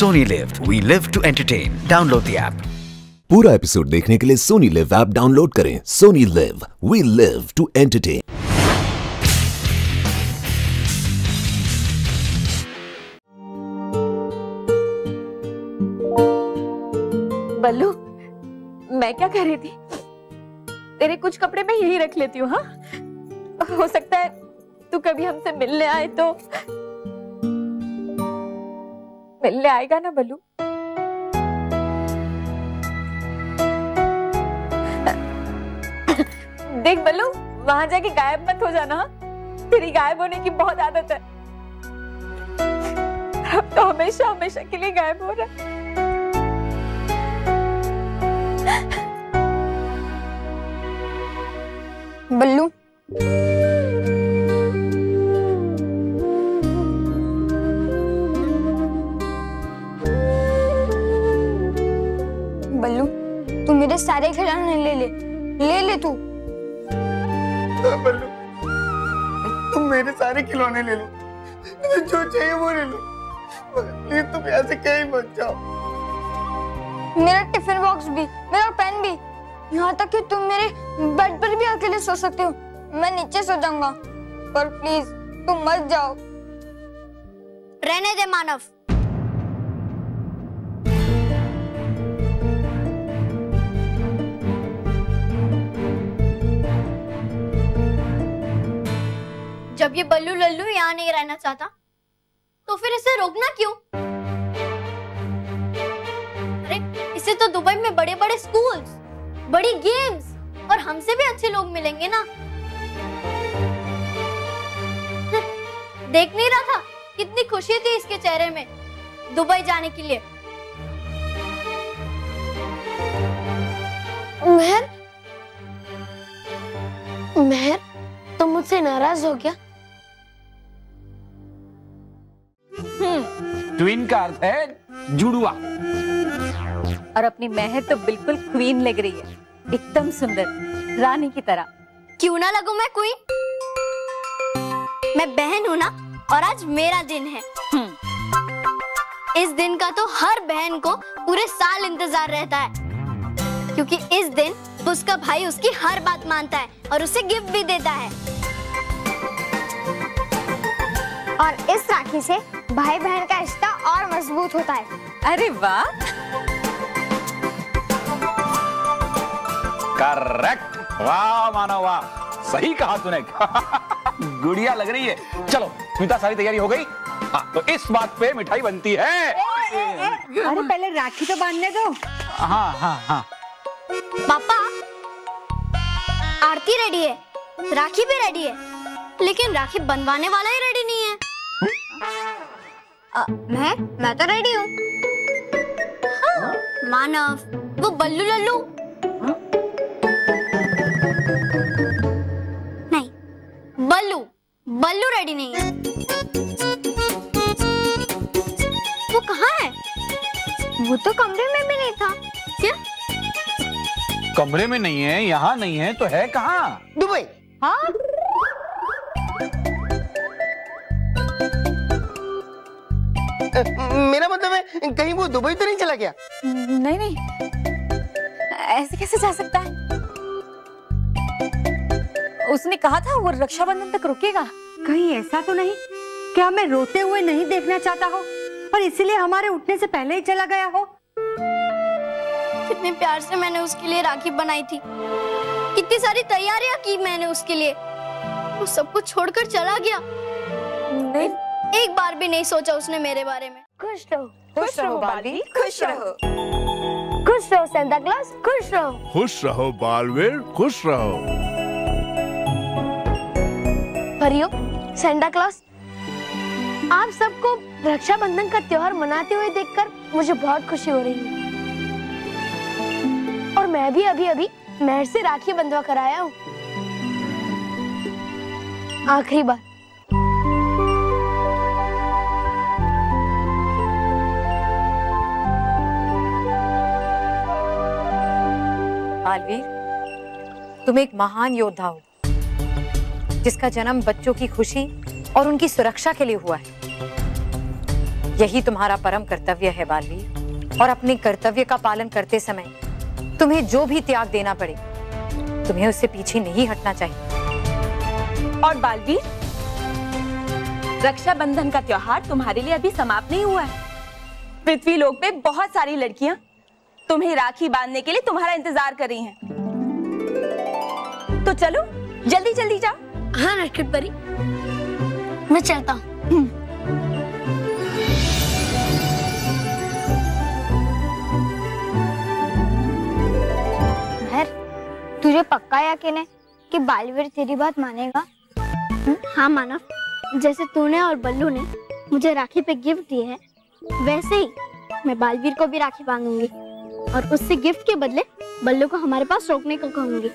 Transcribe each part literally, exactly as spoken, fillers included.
Sony LIV. We live to entertain. Download the app. पूरा episode देखने के लिए सोनी लिव ऐप डाउनलोड करें। Sony LIV, we live to entertain. Ballu, मैं क्या कह रही थी, तेरे कुछ कपड़े मैं यही रख लेती हूँ। हाँ, हो सकता है तू कभी हमसे मिलने आए तो। मिलने आएगा ना बल्लू? देख बल्लू, वहां जाके गायब मत हो जाना। तेरी गायब होने की बहुत आदत है। अब तो हमेशा हमेशा के लिए गायब हो रहा है। बल्लू, बल्लू, तू मेरे सारे खिलौने ले ले, ले ले तू। बल्लू, तुम मेरे सारे खिलौने ले लो, जो चाहिए वो ले लो, प्लीज तुम ऐसे कहीं मत जाओ। मेरा टिफिन बॉक्स भी, मेरा पेन भी, यहाँ तक कि तुम मेरे बेड पर भी अकेले सो सकते हो। मैं नीचे सो जाऊंगा, पर प्लीज तुम मत जाओ। रहने दे मानव। जब ये बल्लू लल्लू यहाँ नहीं रहना चाहता, तो फिर इसे रोकना क्यों? अरे इसे तो दुबई में बड़े बड़े स्कूल्स, बड़ी गेम्स और हमसे भी अच्छे लोग मिलेंगे ना। देख नहीं रहा था कितनी खुशी थी इसके चेहरे में दुबई जाने के लिए। मेहर, मेहर, तुम मुझसे नाराज हो क्या? ट्विन का अर्थ है जुड़वा। और अपनी मेहर तो बिल्कुल क्वीन लग रही है, एकदम सुंदर, रानी की तरह। क्यों ना लगूं मैं क्वीन? मैं बहन हूं ना, और आज मेरा दिन है। इस दिन का तो हर बहन को पूरे साल इंतजार रहता है, क्योंकि इस दिन उसका भाई उसकी हर बात मानता है और उसे गिफ्ट भी देता है। और इस राखी से भाई बहन का रिश्ता और मजबूत होता है। अरे वाह, करेक्ट, वाह मानव वाह, सही कहा तूने। गुड़िया लग रही है। चलो स्मिता, सारी तैयारी हो गई? हाँ, तो इस बात पे मिठाई बनती है। अरे पहले राखी तो बांधने दो। हाँ हाँ हाँ। पापा, आरती रेडी है, राखी भी रेडी है, लेकिन राखी बनवाने वाला ही रेडी नहीं है। आ, मैं मैं तो रेडी हूँ। हाँ, मानव, वो बल्लू लल्लू नहीं, बल्लू बल्लू रेडी नहीं है। वो कहाँ है? वो तो कमरे में भी नहीं था। क्या? कमरे में नहीं है, यहाँ नहीं है, तो है कहाँ? दुबई। हाँ, मेरा मतलब है कहीं वो दुबई तो नहीं चला गया? नहीं नहीं, ऐसे कैसे जा सकता है? उसने कहा था वो रक्षाबंधन तक रुकेगा। कहीं ऐसा तो नहीं कि हमें रोते हुए नहीं देखना चाहता हो और इसीलिए हमारे उठने से पहले ही चला गया हो? कितने प्यार से मैंने उसके लिए राखी बनाई थी, कितनी सारी तैयारियां की मैंने उसके लिए, वो सब कुछ छोड़कर चला गया। नहीं, एक बार भी नहीं सोचा उसने मेरे बारे में। खुश रहो, खुश रहो बालवीर, खुश रहो। खुश रहो सेंटा क्लॉज, खुश रहो। खुश रहो बालवीर, खुश रहो। परियों, सेंटा क्लॉज, आप सबको रक्षाबंधन का त्योहार मनाते हुए देखकर मुझे बहुत खुशी हो रही है। और मैं भी अभी अभी मेहर से राखी बंधवा कर आया हूँ। आखिरी बार। बालवीर, तुम एक महान योद्धा हो, जिसका जन्म बच्चों की खुशी और उनकी सुरक्षा के लिए हुआ है। यही तुम्हारा परम कर्तव्य है बालवीर, और अपने कर्तव्य का पालन करते समय तुम्हें जो भी त्याग देना पड़े तुम्हें उससे पीछे नहीं हटना चाहिए। और बालवीर, रक्षाबंधन का त्योहार तुम्हारे लिए अभी समाप्त नहीं हुआ है। पृथ्वी लोक पे बहुत सारी लड़कियां तुम्हें राखी बांधने के लिए तुम्हारा इंतजार कर रही हैं। तो चलो जल्दी जल्दी जाओ। हाँ नटखट परी, मैं चलता हूँ। तुझे पक्का यकीन है कि बालवीर तेरी बात मानेगा? हाँ मानव, जैसे तूने और बल्लू ने मुझे राखी पे गिफ्ट दिए है, वैसे ही मैं बालवीर को भी राखी बांधूंगी और उससे गिफ्ट के बदले बल्लू को हमारे पास रोकने को कहूंगी।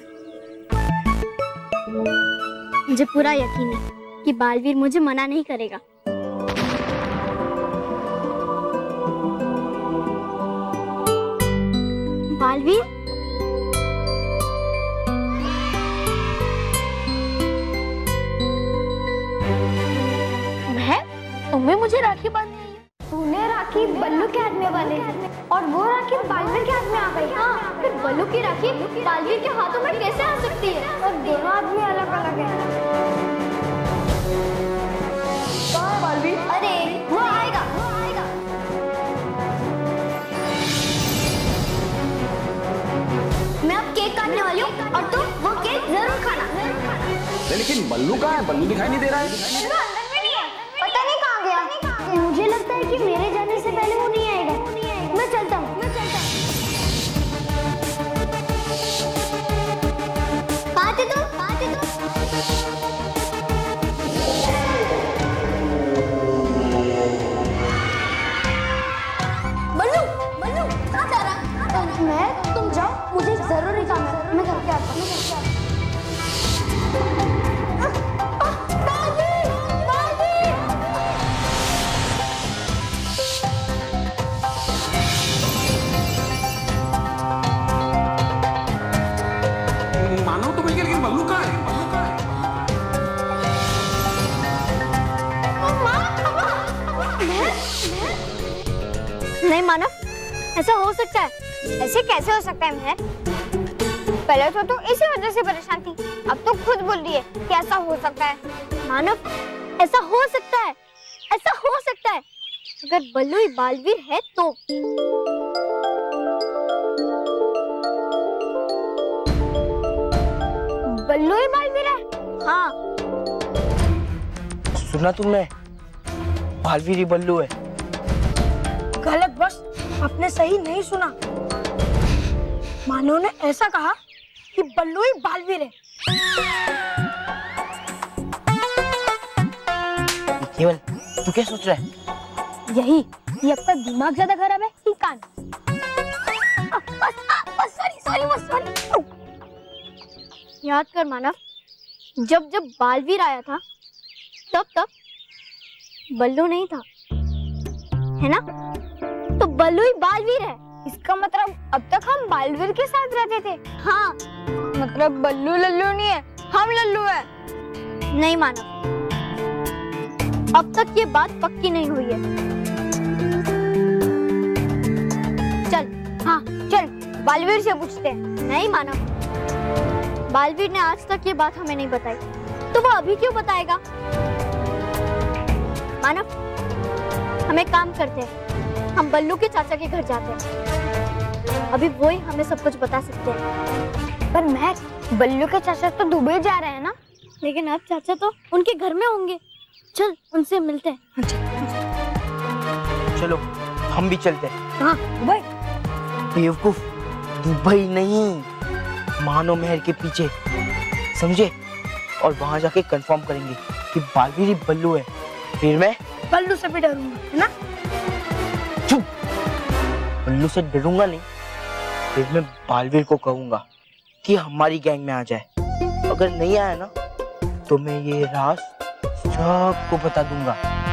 मुझे पूरा यकीन है कि बालवीर मुझे मना नहीं करेगा। बालवीर, तुम्हें मुझे राखी बांधनी है। तूने राखी बल्लू के हाथ में बांधी और वो राखी बालवीर के हाथ में आ गई। हाँ, फिर बल्लू की राखी बालवीर के हाथों में कैसे आ सकती है? और दोनों आदमी अलग अलग हैं। बालवीर, अरे वो आएगा, वो आएगा। मैं अब केक काटने वाली हूँ और तुम वो केक जरूर खाना। लेकिन बल्लू कहाँ है? बल्लू दिखाई नहीं दे रहा है। पता नहीं कहाँ गया। मुझे लगता है कि मेरे जाने से पहले वो नहीं आएगा। मैं चलता हूँ। मैं चलता हूँ। आते तुम, आते तुम। बल्लू, बल्लू, कहाँ जा रहा? मैं, तुम जाओ, मुझे जरूरी काम है। मैं घर के आता हूँ। मैं घर के आता हूँ। नहीं मानव, ऐसा हो सकता है? ऐसे कैसे हो सकता है मेहर? पहले तो तू इसी वजह से परेशान थी, अब तो खुद बोल रही है कि ऐसा हो सकता है। मानव, ऐसा हो सकता है, ऐसा हो सकता है अगर बल्लू ही बालवीर है तो। बल्लू ही बालवीर है? हाँ। सुना तुमने? बालवीर ही बल्लू है। गलत बस, आपने सही नहीं सुना। मानो ने ऐसा कहा कि बल्लू ही बालवीर है। केवल तू क्या सोच रहा है? यही, ये आपका दिमाग ज्यादा खराब है कि कान? सॉरी सॉरी बस सॉरी। याद कर मानव, जब जब बालवीर आया था तब तब बल्लू नहीं था, है ना? तो बल्लू ही बालवीर है। इसका मतलब अब तक हम बालवीर के साथ रहते थे। हाँ, मतलब बल्लू लल्लू नहीं है, हम लल्लू है। नहीं मानव, अब तक ये बात पक्की नहीं हुई है। चल, हाँ चल, बालवीर से पूछते हैं। नहीं मानव, बालवीर ने आज तक ये बात हमें नहीं बताई, तो वो अभी क्यों बताएगा? मानव, हम एक काम करते हैं, हम बल्लू के चाचा के घर जाते हैं, अभी वो ही हमें सब कुछ बता सकते हैं। पर महक, बल्लू के चाचा तो दुबई जा रहे हैं ना? लेकिन अब चाचा तो उनके घर में होंगे। चल उनसे मिलते हैं। चलो हम भी चलते हैं। हाँ, दुबई? बेवकूफ, दुबई नहीं, मानो महर के पीछे, समझे? और वहां जाके कंफर्म करेंगे कि बालवीर ही बल्लू है। फिर मैं बल्लू से भी डरूंगा, है ना? चुप, बल्लू से डरूंगा नहीं, फिर मैं बालवीर को कहूंगा कि हमारी गैंग में आ जाए। अगर नहीं आया ना तो मैं ये राज सबको बता दूंगा।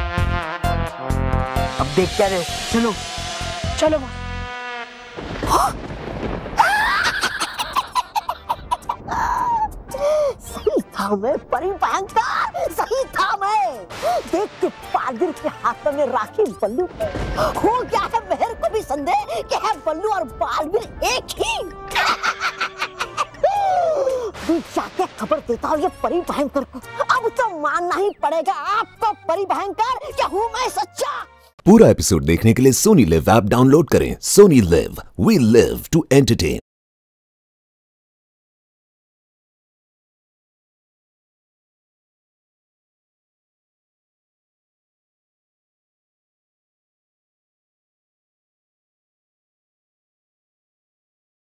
अब देख क्या रहे हो? चलो चलो। सही था। था मैं परी भयंकर, सही था मैं। देख के बालवीर के हाथ में राखी बल्लू हो गया है मेहर को भी संदेह कि है बल्लू और बालवीर एक ही। जाके खबर देता हूँ ये परी भयंकर को, अब तो मानना ही पड़ेगा आपको परी भयंकर कि हूँ मैं सच्चा। पूरा एपिसोड देखने के लिए सोनी लिव ऐप डाउनलोड करें। Sony LIV, we live to entertain.